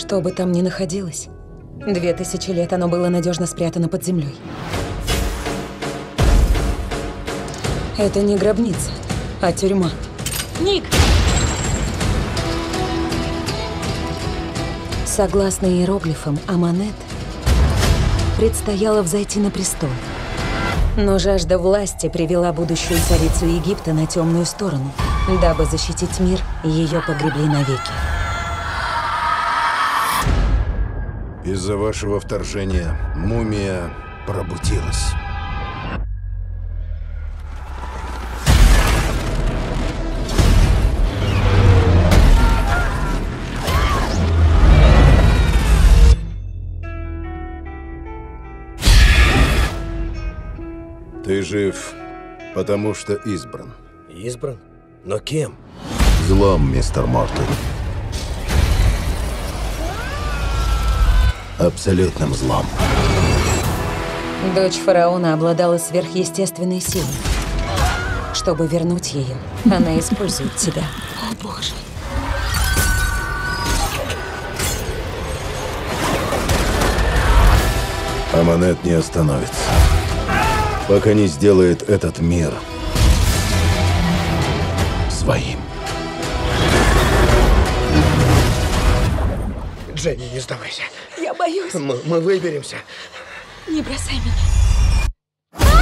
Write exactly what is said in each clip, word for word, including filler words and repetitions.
Что бы там ни находилось, две тысячи лет оно было надежно спрятано под землей. Это не гробница, а тюрьма. Ник! Согласно иероглифам Аманет, предстояло взойти на престол. Но жажда власти привела будущую царицу Египта на темную сторону. Дабы защитить мир, ее погребли навеки. Из-за вашего вторжения мумия пробудилась. Ты жив, потому что избран. Избран? Но кем? Злом, мистер Мортон. Абсолютным злом. Дочь фараона обладала сверхъестественной силой. Чтобы вернуть ее, она использует тебя. О, боже. Аманет не остановится, пока не сделает этот мир своим. Дженни, не сдавайся. Я боюсь. Мы, мы выберемся. Не бросай меня.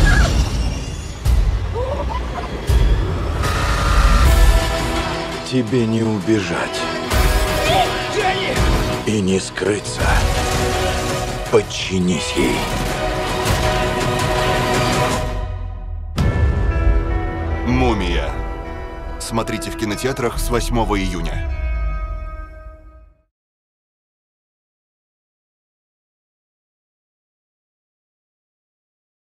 Тебе не убежать. Дженни! И не скрыться. Подчинись ей. «Мумия». Смотрите в кинотеатрах с восьмого июня.